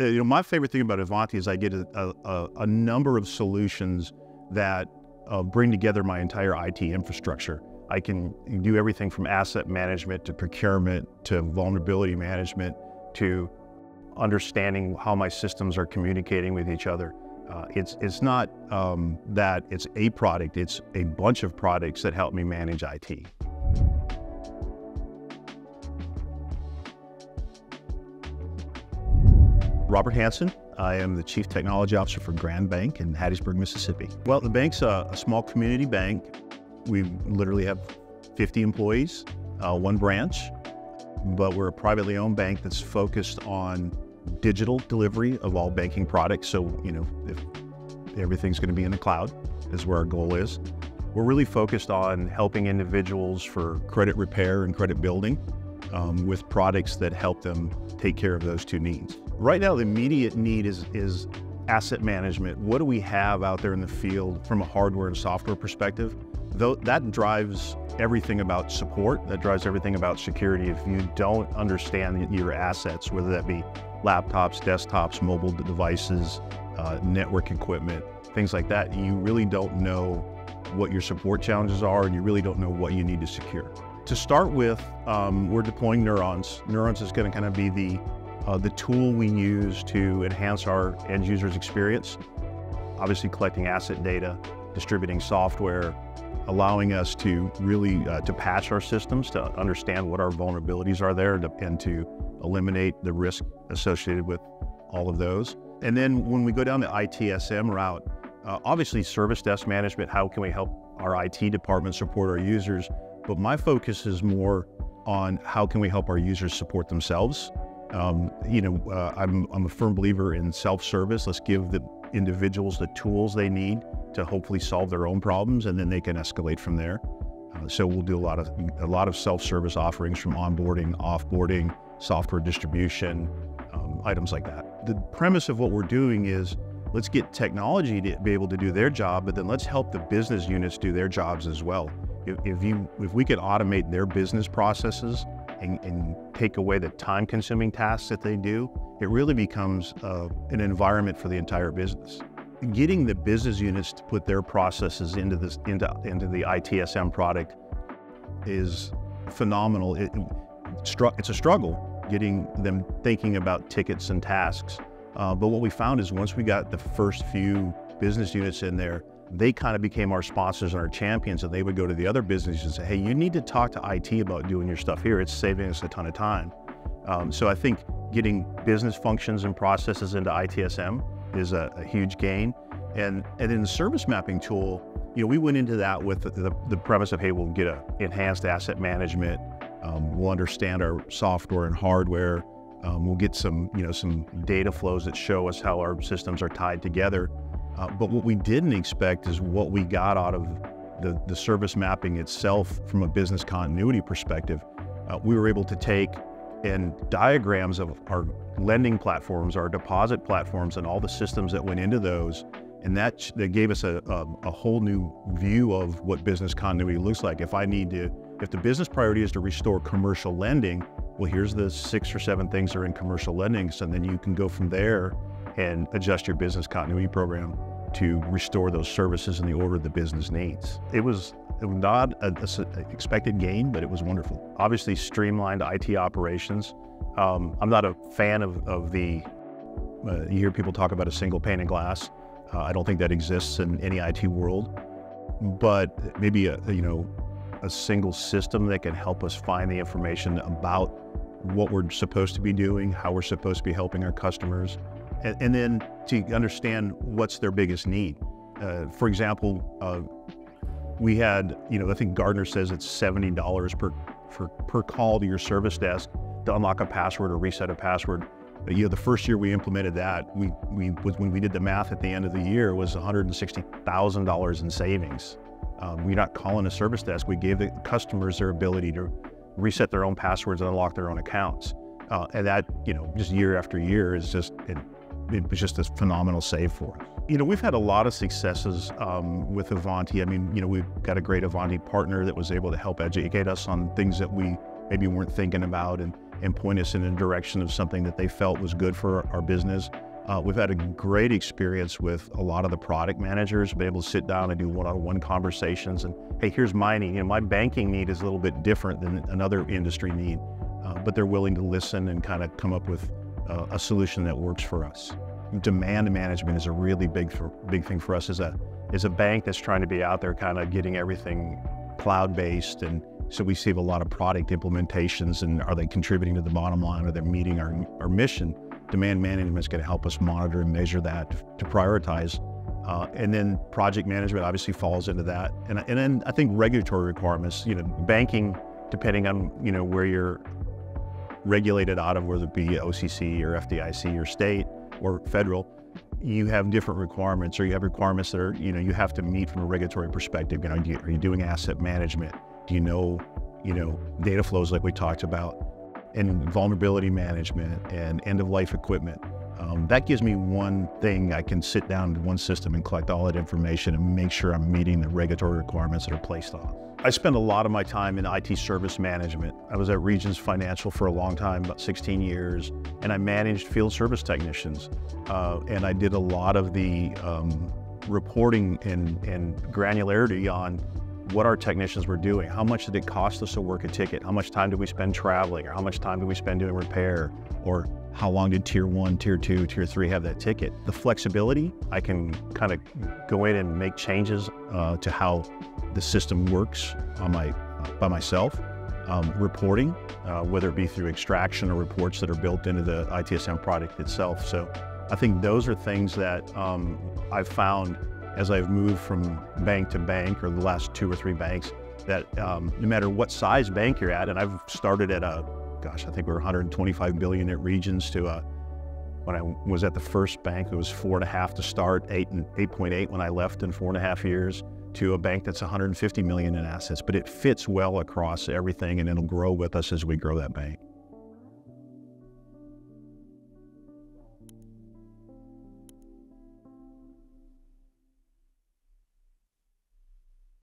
My favorite thing about Ivanti is I get a number of solutions that bring together my entire IT infrastructure. I can do everything from asset management to procurement to vulnerability management to understanding how my systems are communicating with each other. It's not that it's a product, it's a bunch of products that help me manage IT. Robert Hanson. I am the Chief Technology Officer for Grand Bank in Hattiesburg, Mississippi. Well, the bank's a small community bank. We literally have 50 employees, one branch, but we're a privately owned bank that's focused on digital delivery of all banking products. So, if everything's going to be in the cloud is where our goal is. We're really focused on helping individuals for credit repair and credit building with products that help them take care of those two needs. Right now, the immediate need is asset management. What do we have out there in the field from a hardware and software perspective? Though that drives everything about support, that drives everything about security. If you don't understand your assets, whether that be laptops, desktops, mobile devices, network equipment, things like that, you really don't know what your support challenges are, and you really don't know what you need to secure. To start with, we're deploying Neurons. Neurons is going to kind of be the tool we use to enhance our end users' experience. Obviously collecting asset data, distributing software, allowing us to really to patch our systems, to understand what our vulnerabilities are there, and to eliminate the risk associated with all of those. And then when we go down the ITSM route, obviously service desk management, how can we help our IT department support our users? But my focus is more on how can we help our users support themselves. I'm a firm believer in self-service. Let's give the individuals the tools they need to hopefully solve their own problems, and then they can escalate from there. So we'll do a lot of self-service offerings, from onboarding, offboarding, software distribution, items like that. The premise of what we're doing is let's get technology to be able to do their job, but then let's help the business units do their jobs as well. If we could automate their business processes and take away the time-consuming tasks that they do, it really becomes an environment for the entire business. Getting the business units to put their processes into the ITSM product is phenomenal. It's a struggle getting them thinking about tickets and tasks. But what we found is once we got the first few business units in there, they kind of became our sponsors and our champions, and they would go to the other businesses and say, hey, you need to talk to IT about doing your stuff here. It's saving us a ton of time. So I think getting business functions and processes into ITSM is a huge gain. And in the service mapping tool, we went into that with the premise of, hey, we'll get an enhanced asset management. We'll understand our software and hardware. We'll get some data flows that show us how our systems are tied together. But what we didn't expect is what we got out of the service mapping itself from a business continuity perspective. We were able to take and diagrams of our lending platforms, our deposit platforms, and all the systems that went into those. And that gave us a whole new view of what business continuity looks like. If the business priority is to restore commercial lending, well, here's the 6 or 7 things that are in commercial lending. So then you can go from there and adjust your business continuity program to restore those services in the order the business needs. It was not an expected gain, but it was wonderful. Obviously streamlined IT operations. I'm not a fan of you hear people talk about a single pane of glass. I don't think that exists in any IT world, but maybe a single system that can help us find the information about what we're supposed to be doing, how we're supposed to be helping our customers, and then to understand what's their biggest need. For example, we had, I think Gartner says it's $70 per call to your service desk to unlock a password or reset a password. The first year we implemented that, when we did the math at the end of the year, was $160,000 in savings. We're not calling a service desk. We gave the customers their ability to reset their own passwords and unlock their own accounts. And that, just year after year is it was just a phenomenal save for us. We've had a lot of successes with Ivanti. We've got a great Ivanti partner that was able to help educate us on things that we maybe weren't thinking about. And and point us in the direction of something that they felt was good for our business. We've had a great experience with a lot of the product managers, been able to sit down and do one-on-one conversations and, hey, here's my need. My banking need is a little bit different than another industry need, but they're willing to listen and kind of come up with a solution that works for us. Demand management is a really big thing for us as a bank that's trying to be out there kind of getting everything cloud-based, and so we see a lot of product implementations, and are they contributing to the bottom line? Are they meeting our mission? Demand management is going to help us monitor and measure that to prioritize. And then project management obviously falls into that. And then I think regulatory requirements, banking, depending on, where you're regulated out of, whether it be OCC or FDIC or state or federal, you have different requirements, or you have requirements that are, you have to meet from a regulatory perspective. Are you doing asset management? Do you know, data flows like we talked about? And vulnerability management and end-of-life equipment. That gives me one thing. I can sit down in one system and collect all that information and make sure I'm meeting the regulatory requirements that are placed on. I spend a lot of my time in IT service management. I was at Regions Financial for a long time, about 16 years, and I managed field service technicians. And I did a lot of the reporting and granularity on what our technicians were doing. How much did it cost us to work a ticket? How much time did we spend traveling? Or how much time did we spend doing repair? Or how long did Tier 1, Tier 2, Tier 3 have that ticket? The flexibility, I can kind of go in and make changes to how the system works by myself. Reporting, whether it be through extraction or reports that are built into the ITSM product itself. So I think those are things that I've found as I've moved from bank to bank, or the last 2 or 3 banks, that no matter what size bank you're at, and I've started at I think we're 125 billion at Regions, to when I was at the first bank, it was 4.5 to start, 8.8 when I left in 4.5 years, to a bank that's 150 million in assets. But it fits well across everything, and it'll grow with us as we grow that bank.